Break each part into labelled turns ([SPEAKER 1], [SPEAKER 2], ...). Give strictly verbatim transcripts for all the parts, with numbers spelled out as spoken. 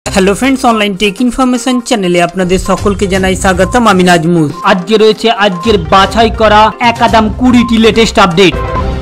[SPEAKER 1] Hello friends, online tech information চ্যানেলে আপনাদের সকলকে জানাই স্বাগতম। আমি নাজমুল। আজকে রয়েছে আজকের বাছাই করা একাদাম কুড়িটি লেটেস্ট আপডেট।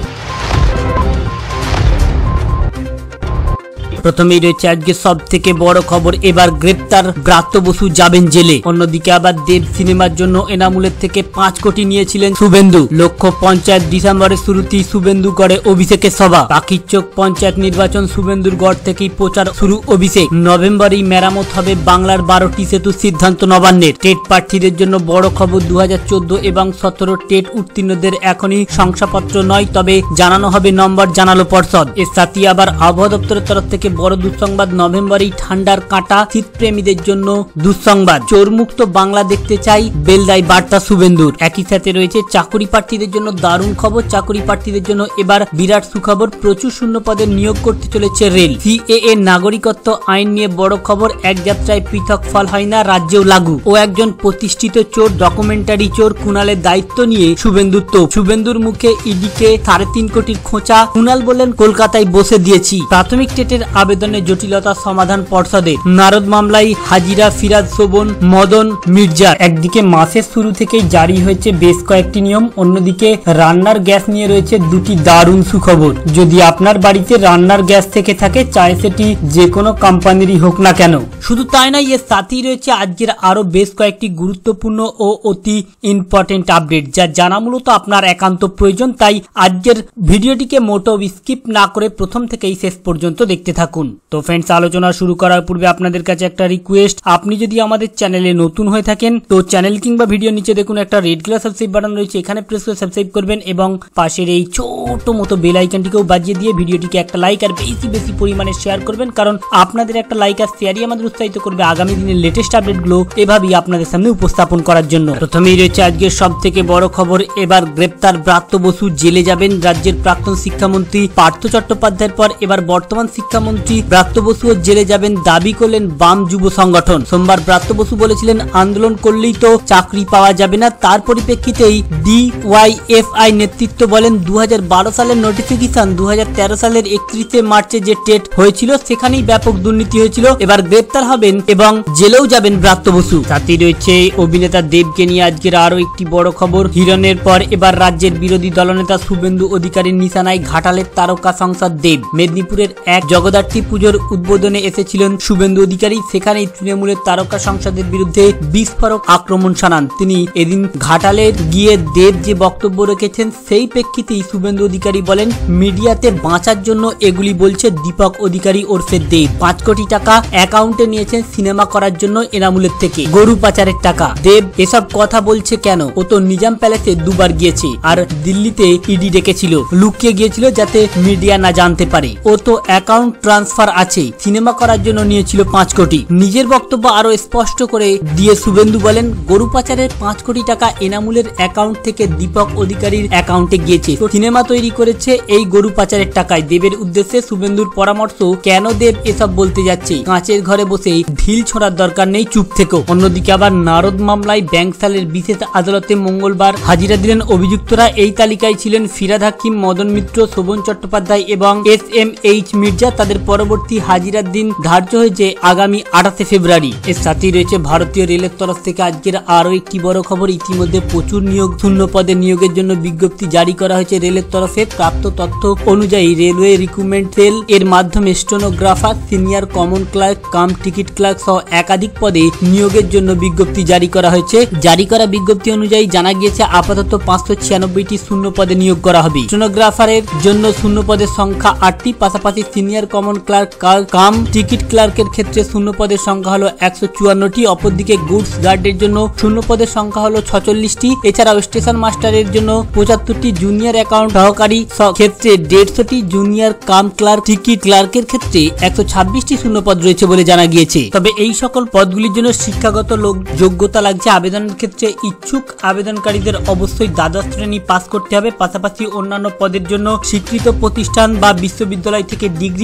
[SPEAKER 1] প্রথমেই রয়েছে আজকে সব থেকে বড় খবর, এবার গ্রেপ্তার ব্রাত্য বসু যাবেন জেলে। অন্যদিকে আবার দেব সিনেমার জন্য এনামুলের থেকে পাঁচ কোটি নিয়েছিলেন শুভেন্দু। লক্ষ্য পঞ্চায়েত ডিসেম্বরের শুরুতেই শুভেন্দু গড়ে অভিষেকের সভা। পাখির চোখ পঞ্চায়েত নির্বাচন, শুভেন্দুর গড় থেকেই প্রচার শুরু অভিষেক। নভেম্বরেই মেরামত হবে বাংলার বারোটি সেতু, সিদ্ধান্ত নবান্নের। টেট প্রার্থীদের জন্য বড় খবর, দু হাজার চোদ্দ এবং সতেরো টেট উত্তীর্ণদের এখনই শংসাপত্র নয়, তবে জানানো হবে নম্বর, জানালো পর্ষদ। এর সাথে আবার আবহাওয়া দপ্তরের তরফ থেকে বড় দুঃসংবাদ, নভেম্বরেই ঠান্ডার কাঁটা, শীতপ্রেমীদের জন্য দুঃসংবাদ। চোরমুক্ত বাংলা দেখতে চাই, বেলদায় বার্তা শুভেন্দুর। একই সাথে রয়েছে চাকরি প্রার্থীদের জন্য দারুণ খবর। চাকরি প্রার্থীদের জন্য এবার বিরাট সুখবর, প্রচুর শূন্য পদে নিয়োগ করতে চলেছে রেল। সিএএ নাগরিকত্ব আইন নিয়ে বড় খবর, এক যাত্রায় পৃথক ফল হয় না, রাজ্যেও লাগু। ও একজন প্রতিষ্ঠিত চোর, ডকুমেন্টারি চোর কুণালের দায়িত্ব নিয়ে শুভেন্দুর তো। শুভেন্দুর মুখে ইডিকে সাড়ে তিন কোটির খোঁচা। কুণাল বললেন কলকাতায় বসে দিয়েছি। প্রাথমিক টেটের আবেদনের জটিলতা সমাধান পর্ষদের। নারদ মামলায় হাজিরা ফিরাদ, শোভন, মদন মির্জা। একদিকে মাসের শুরু থেকেই জারি হয়েছে বেশ কয়েকটি নিয়ম, অন্যদিকে রান্নার গ্যাস নিয়ে রয়েছে দুটি দারুণ সুখবর। যদি আপনার বাড়িতে রান্নার গ্যাস থেকে থাকে, চাই সেটি যে কোনো কোম্পানিরই হোক না কেন। শুধু তাই নয়, এর সাথেই রয়েছে আজকের আরো বেশ কয়েকটি গুরুত্বপূর্ণ ও অতি ইম্পর্টেন্ট আপডেট, যা জানা মূলত আপনার একান্ত প্রয়োজন। তাই আজকের ভিডিওটিকে মোটেও স্কিপ না করে প্রথম থেকেই শেষ পর্যন্ত দেখতে থাকুন। তো ফ্রেন্ডস, আলোচনা শুরু করার পূর্বে আপনাদের কাছে একটা রিকোয়েস্ট, আপনি যদি আমাদের চ্যানেলে নতুন হয়ে থাকেন তো চ্যানেল কিংবা ভিডিও নিচে দেখুন একটা রেড কালার সাবস্ক্রাইব বাটন রয়েছে, এখানে প্রেস করে সাবস্ক্রাইব করবেন এবং পাশের এই ছোট মতো বেল আইকনটিকেও বাজিয়ে দিয়ে ভিডিওটিকে একটা লাইক আর বেশি বেশি পরিমাণে শেয়ার করবেন, কারণ আপনাদের একটা লাইক আর শেয়ারই আমাদের উৎসাহিত করবে আগামী দিনের লেটেস্ট আপডেটগুলো এভাবেই আপনাদের সামনে উপস্থাপন করার জন্য। প্রথমেই রয়েছে আজকের সব থেকে বড় খবর, এবার গ্রেপ্তার ব্রাত্য বসু জেলে যাবেন। রাজ্যের প্রাক্তন শিক্ষামন্ত্রী পার্থ চট্টোপাধ্যায়ের পর এবার বর্তমান শিক্ষামন্ত্রী ব্রাত্য বসুও জেলে যাবেন, দাবি করলেন বাম যুব সংগঠন। সোমবার ব্রাত্য বসু বলেছিলেন আন্দোলন করলেই তো চাকরি পাওয়া যাবে না। তার পরিপ্রেক্ষিতেই ডিওয়াইএফআই নেতৃত্ব বলেন দু হাজার বারো সালের নোটিফিকেশন দু হাজার তেরো সালের একত্রিশে মার্চে যে টেট হয়েছিল সেখানেই ব্যাপক দুর্নীতি হয়েছিল। এবার গ্রেপ্তার হবেন এবং জেলেও যাবেন ব্রাত্য বসু। সাথে রয়েছে অভিনেতা দেবকে নিয়ে আজকের আরো একটি বড় খবর। হিরণের পর এবার রাজ্যের বিরোধী দলনেতা শুভেন্দু অধিকারীর নিশানায় ঘাটালের তারকা সংসদ দেব। মেদিনীপুরের এক জগদ্ধাত্রী পুজোর উদ্বোধনে এসেছিলেন শুভেন্দু অধিকারী, সেখানেই তৃণমূলের তারকা সংসদের বিরুদ্ধে বিস্ফোরক আক্রমণ শানান তিনি। এদিন ঘাটালে গিয়ে দেব যে বক্তব্য রেখেছেন সেই প্রেক্ষিতেই শুভেন্দু অধিকারী বলেন মিডিয়াতে বাঁচার জন্য এগুলি বলছে দীপক অধিকারী ওরফে দেব। পাঁচ কোটি টাকা অ্যাকাউন্টে নিয়েছেন সিনেমা করার জন্য এনামুলের থেকে, গরু পাচারের টাকা। দেব এসব কথা বলছে কেন? ও তো নিজাম প্যালেসে দুবার গিয়েছে আর দিল্লিতে ইডি ডেকেছিল, লুকিয়ে গিয়েছিল যাতে মিডিয়া না জানতে পারে। ও তো অ্যাকাউন্ট ট্রান্সফার আছে, সিনেমা করার জন্য নিয়েছিল পাঁচ কোটি। নিজের বক্তব্য আরো স্পষ্ট করে দিয়ে শুভেন্দু বলেন গরু পাচারের পাঁচ কোটি টাকা এনামুলের অ্যাকাউন্ট থেকে দীপক অধিকারীর অ্যাকাউন্টে গিয়েছে। সিনেমা তৈরি করেছে এই গরু পাচারের টাকায়। দেবের উদ্দেশ্যে শুভেন্দুর পরামর্শ, কেন দেব এসব বলতে যাচ্ছে? কাঁচের ঘরে বসে ঢিল ছোড়ার দরকার নেই, চুপ থেকো। অন্যদিকে আবার নারদ মামলায় ব্যাংকশালের বিশেষ আদালতে মঙ্গলবার হাজিরা দিলেন অভিযুক্তরা। এই তালিকায় ছিলেন ফিরাদ হাকিম, মদন মিত্র, শোভন চট্টোপাধ্যায় এবং এস এম এইচ মির্জা। তাদের পরবর্তী হাজিরার দিন ধার্য হয়েছে আগামী আঠাশে ফেব্রুয়ারি। এর সাথেই রয়েছে ভারতীয় রেলের তরফ থেকে আজকের আরো একটি বড় খবর। ইতিমধ্যে প্রচুর নিয়োগ, শূন্য পদে নিয়োগের জন্য বিজ্ঞপ্তি জারি করা হয়েছে রেলের তরফে। প্রাপ্ত তথ্য অনুযায়ী রেলওয়ে রিক্রুটমেন্ট সেল এর মাধ্যমে stenographer, senior common clerk, cum ticket clerk সহ একাধিক পদে নিয়োগের জন্য বিজ্ঞপ্তি জারি করা হয়েছে। জারি করা বিজ্ঞপ্তি অনুযায়ী জানা গিয়েছে আপাতত পাঁচশো ছিয়ানব্বইটি শূন্য পদে নিয়োগ করা হবে। স্টেনোগ্রাফারের জন্য শূন্য পদের সংখ্যা আটটি, পাশাপাশি senior common clerk, cum ticket ক্লার্কের ক্ষেত্রে শূন্য পদের সংখ্যা হলো একশো চুয়ান্নটি। অপরদিকে গুডস গার্ডের জন্য শূন্য পদের সংখ্যা হলো ছচল্লিশটি। এছাড়াও স্টেশন মাস্টারের জন্য পঁচাত্তরটি, জুনিয়র অ্যাকাউন্ট সহকারী ক্ষেত্রে দেড়শোটি, জুনিয়র কাম ক্লার্ক, টিকিট ক্লার্কের ক্ষেত্রে একশো ছাব্বিশটি শূন্য পদ রয়েছে বলে জানা গিয়েছে। তবে এই সকল পদগুলির জন্য শিক্ষাগত যোগ্যতা লাগছে। আবেদনের ক্ষেত্রে ইচ্ছুক আবেদনকারীদের অবশ্যই দ্বাদশ শ্রেণী পাস করতে হবে। পাশাপাশি অন্যান্য পদের জন্য স্বীকৃত প্রতিষ্ঠান বা বিশ্ববিদ্যালয় থেকে ডিগ্রি বা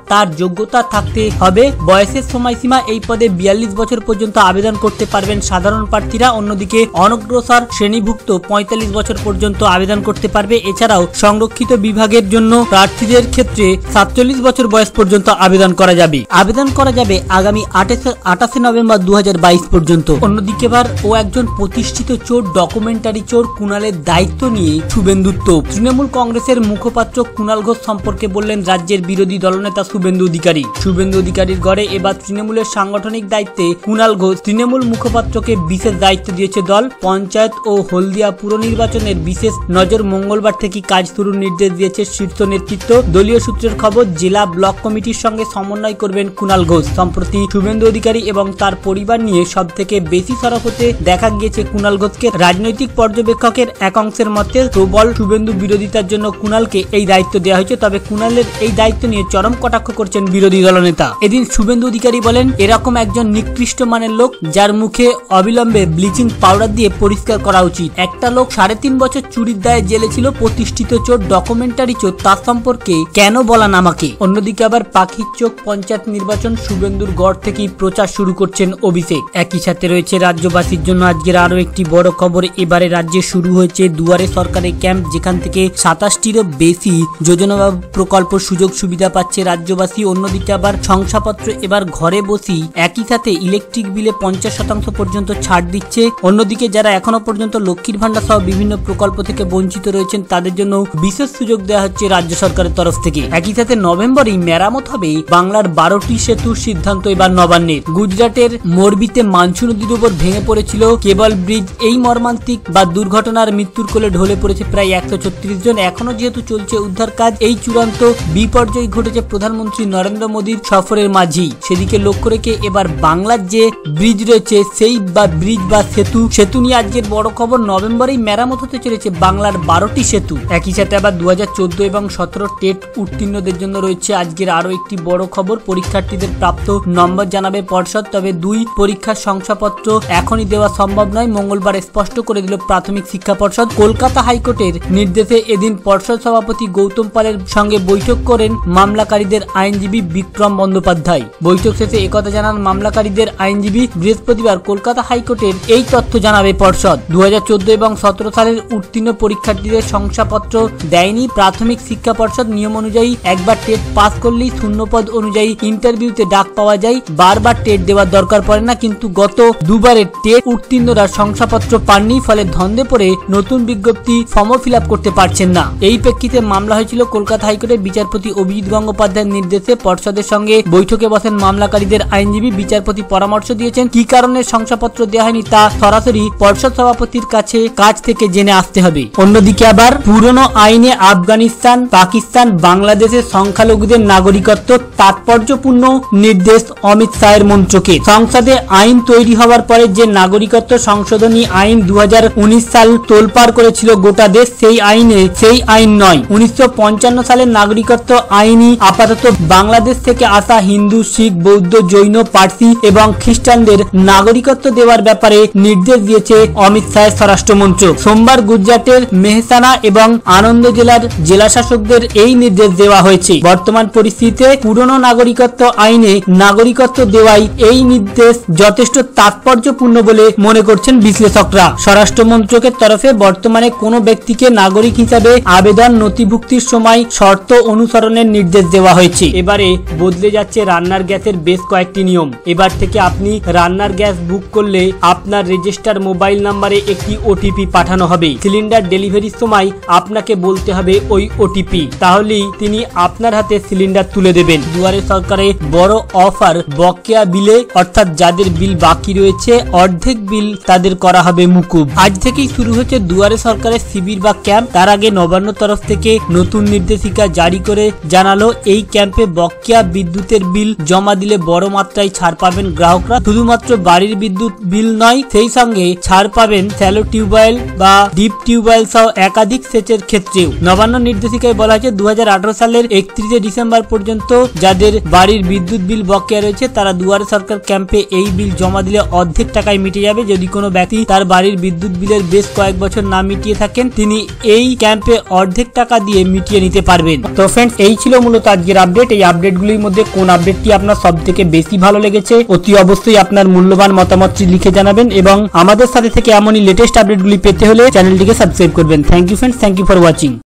[SPEAKER 1] তার যোগ্যতা থাকতে হবে। বয়সের সময়সীমা এই পদে বিয়াল্লিশ বছর পর্যন্ত আবেদন করতে পারবেন সাধারণ প্রার্থীরা। অন্যদিকে অনগ্রসর শ্রেণীভুক্ত পঁয়তাল্লিশ বছর পর্যন্ত আবেদন করতে পারবে। এছাড়াও সংরক্ষিত বিভাগের জন্য প্রার্থীদের ক্ষেত্রে সাতচল্লিশ বছর বয়স পর্যন্ত আবেদন করা যাবে। আবেদন করা যাবে আগামী আঠাশে নভেম্বর দু হাজার বাইশ পর্যন্ত। অন্যদিকে এবার ও একজন প্রতিষ্ঠিত চোর, ডকুমেন্টারি চোর কুণালের দায়িত্ব নিয়ে শুভেন্দু তোপ। তৃণমূল কংগ্রেসের মুখপাত্র কুণাল ঘোষ সম্পর্কে বললেন রাজ্যের বিরোধী দলনেতা শুভেন্দু অধিকারী। শুভেন্দু অধিকারীর গড়ে এবার তৃণমূলের সাংগঠনিক দায়িত্বে কুণাল ঘোষ। তৃণমূল মুখপাত্রকে বিশেষ দায়িত্ব দিয়েছে দল। পঞ্চায়েত ও হলদিয়া পুর নির্বাচনের বিশেষ নজর মঙ্গলবার থেকে কাজ শুরুর নির্দেশ দিয়েছে শীর্ষ নেতৃত্ব। দলীয় সূত্রের খবর, জেলা ব্লক কমিটির সঙ্গে সমন্বয় করবেন কুণাল ঘোষ। সম্প্রতি শুভেন্দু অধিকারী এবং তার পরিবার নিয়ে সব থেকে বেশি সরব হতে দেখা গিয়েছে কুণাল ঘোষকে। রাজনৈতিক পর্যবেক্ষকের এক অংশের মতে প্রবল শুভেন্দু বিরোধিতার জন্য কুণালকে এই দায়িত্ব দেওয়া হয়েছে। তবে কুণালের এই দায়িত্ব নিয়ে চরম কটাক্ষ করছেন বিরোধী দলনেতা। এদিন শুভেন্দু অধিকারী বলেন, এরকম একজন নিকৃষ্ট মানের লোক যার মুখে অবিলম্বে ব্লিচিং পাউডার দিয়ে পরিষ্কার করা উচিত। একটা লোক সাড়ে তিন বছর চুরির দায়ে জেলে ছিল, প্রতিষ্ঠিত চোর, ডকুমেন্টারি চোর, তার সম্পর্কে কেন বলান আমাকে? অন্যদিকে আবার পাখির চোখ পঞ্চায়েত নির্বাচন, শুভেন্দুর গড় থেকেই প্রচার শুরু করছেন অভিষেক। একই সাথে রয়েছে রাজ্যবাসীর জন্য আজকের আরো একটি বড় খবর। এবারে রাজ্যে শুরু হয়েছে দুয়ারে সরকারের ক্যাম্প, যেখান থেকে সাতাশটিরও বেশি যোজনা প্রকল্প সুযোগ সুবিধা পাচ্ছে রাজ্যবাসী। অন্যদিকে আবার শংসাপত্র এবার ঘরে বসি একই সাথে ইলেকট্রিক বিলে পঞ্চাশ শতাংশ পর্যন্ত ছাড় দিচ্ছে। অন্যদিকে যারা এখনো পর্যন্ত লক্ষ্মীর ভান্ডার সহ বিভিন্ন প্রকল্প থেকে বঞ্চিত রয়েছেন তাদের জন্য বিশেষ সুযোগ দেওয়া হচ্ছে রাজ্য সরকারের তরফ থেকে। একই সাথে নভেম্বরেই মেরামত হবে বাংলার বারোটি সেতুর সিদ্ধান্ত এবার নবান্নের। গুজরাটের মোরবিতে মানসু নদীর উপর ভেঙে পড়েছিল কেবল ব্রিজ। এই মর্মান্তিক বা দুর্ঘটনার মৃত্যুর কোলে ঢলে পড়েছে প্রায় একশো ছত্রিশ জন। এখনো যেহেতু চলছে উদ্ধার কাজ, এই চূড়ান্ত বিপর্যয় ঘটেছে প্রধানমন্ত্রী নরেন্দ্র মোদীর সফরের মাঝেই। সেদিকে লক্ষ্য রেখে এবার বাংলার যে ব্রিজ রয়েছে সেই বা ব্রিজ বা সেতু সেতু নিয়ে আজকের বড় খবর। নভেম্বরেই মেরামত হতে চলেছে বাংলার বারোটি সেতু। একই সাথে আবার দু হাজার চোদ্দ এবং সতেরো টেট উত্তীর্ণদের জন্য রয়েছে আজকের আরো একটি বড় খবর। পরীক্ষার্থীদের প্রাপ্ত নম্বর জানাবে পর্ষদ, তবে দুই পরীক্ষার শংসাপত্র এখনই দেওয়া সম্ভব নয়, মঙ্গলবার স্পষ্ট করে দিল প্রাথমিক শিক্ষা পর্ষদ। কলকাতা হাইকোর্টের নির্দেশে এদিন পর্ষদ সভাপতি গৌতম পালের সঙ্গে বৈঠক করেন মামলাকারীদের আইনজীবী বিক্রম বন্দ্যোপাধ্যায়। বৈঠক শেষে একথা জানান মামলাকারীদের আইনজীবী। বৃহস্পতিবার কলকাতা হাইকোর্টের এই তথ্য জানাবে পর্ষদ। দু হাজার চোদ্দ এবং সতেরো সালের উত্তীর্ণ পরীক্ষার্থীদের শংসাপত্র দেয়নি প্রাথমিক শিক্ষা পর্ষদ। নিয়ম অনুযায়ী একবার টেট পাস করলেই শূন্যপদ অনুযায়ী ইন্টারভিউতে ডাক পাওয়া যায়, বারবার টেট দেওয়ার দরকার পড়ে না। কিন্তু গত দুবারে টেট উত্তীর্ণরা শংসাপত্র পাননি, ফলে ধন্দে পড়ে নতুন বিজ্ঞপ্তি ফর্ম ফিল আপ করতে পারছেন না। এই প্রেক্ষিতে মামলা হয়েছিল কলকাতা হাইকোর্টের বিচারপতি অভিজিৎ গঙ্গোপাধ্যায়ের নির্দেশে। পর্ষদের সঙ্গে বৈঠকে বসেন মামলাকারীদের আইনজীবী। বিচারপতি পরামর্শ দিয়েছেন কি কারণে শংসাপত্র দেওয়া হয়নি তা সরাসরি পর্ষদ সভাপতির কাছে কাছ থেকে জেনে আসতে হবে। অন্যদিকে আবার পুরনো আইনে আফগানিস্তান, পাকিস্তান, বাংলাদেশের সংখ্যালঘুদের নাগরিকত্ব তাৎপর্যপূর্ণ নির্দেশ অমিত শাহের মন্ত্রকে। সংসদে আইন তৈরি হওয়ার পরে যে নাগরিকত্ব সংশোধনী আইন দু হাজার উনিশ সাল তোলপাড় করেছিল গোটা দেশ, সেই আইনে সেই আইন নয়। উনিশশো পঞ্চান্ন সালের নাগরিকত্ব আইনই আপাতত বাংলাদেশ থেকে আসা হিন্দু, শিখ, বৌদ্ধ, জৈন, পার্সি এবং খ্রিস্টানদের নাগরিকত্ব দেওয়ার ব্যাপারে নির্দেশ দিয়েছে অমিত শাহের স্বরাষ্ট্রমন্ত্রক। সোমবার গুজরাটের মেহসানা এবং আনন্দ জেলার জেলা শাসকদের এই নির্দেশ দেওয়া হয়েছে। বর্তমান পরিস্থিতিতে পুরনো নাগরিকত্ব আইনে নাগরিকত্ব দেওয়াই এই নির্দেশ যথেষ্ট তাৎপর্যপূর্ণ বলে মনে করছেন বিশ্লেষকরা। স্বরাষ্ট্র মন্ত্রকের তরফে বর্তমানে কোনো ব্যক্তিকে নাগরিক হিসাবে আবেদন নথিভুক্তির সময় শর্ত অনুসরণের নির্দেশ দেওয়া হয়েছে। এবারে বদলে যাচ্ছে রান্নার গ্যাসের বেশ কয়েকটি নিয়ম। এবার থেকে আপনি রান্নার গ্যাস বুক করলে আপনার রেজিস্টার মোবাইল নাম্বারে একটি ওটিপি পাঠানো হবে। সিলিন্ডার ডেলিভারির সময় আপনাকে বলতে হবে ওই ওটিপি, তাহলেই তিনি আপনার হাতে সিলিন্ডার তুলে দেবেন। দুয়ারে সরকারে বড় অফার, বকেয়া বিলে অর্থাৎ যাদের বিল বাকি রয়েছে অর্ধেক বিল তাদের করা হবে মুকুব। আজ থেকেই শুরু হচ্ছে দুয়ারে সরকারের শিবির বা ক্যাম্প। তার আগে নবান্ন তরফ থেকে নতুন নির্দেশিকা জারি করে জানালো এই ক্যাম্পে বকেয়া বিদ্যুতের বিল জমা দিলে বড় মাত্রায় ছাড় পাবেন গ্রাহকরা। শুধুমাত্র বাড়ির বিদ্যুৎ বিল নয়, সেই সঙ্গে ছাড় পাবেন শ্যালো টিউবওয়েল বা ডিপ টিউবওয়েল সহ একাধিক সেচের ক্ষেত্রেও। নবান্ন নির্দেশিকায় বলা হয়েছে দু হাজার আঠারো সালের একত্রিশে ডিসেম্বর পর্যন্ত যাদের বাড়ির বিদ্যুৎ বিল বকেয়া রয়েছে তারা দুয়ারে সরকার ক্যাম্পে এই বিল জমা দিলে অর্ধেক টাকায় মিটে যাবে। যদি কোনো ব্যক্তি তার বাড়ির বিদ্যুৎ বিলের বেশ কয়েক বছর না মিটিয়ে থাকেন তিনি এই ক্যাম্পে অর্ধেক টাকা দিয়ে মিটিয়ে নিতে পারবেন। তো ফ্রেন্ডস, এই ছিল মূলত আজকের আপডেট। এই আপডেটগুলির মধ্যে কোন আপডেটটি আপনার সব থেকে বেশি ভালো লেগেছে অতি অবশ্যই আপনার মূল্যবান মতামতটি লিখে জানাবেন এবং আমাদের সাথে থেকে এমনই লেটেস্ট আপডেটগুলি পেতে হলে চ্যানেলটিকে সাবস্ক্রাইব করবেন। Thank you friends, thank you for watching.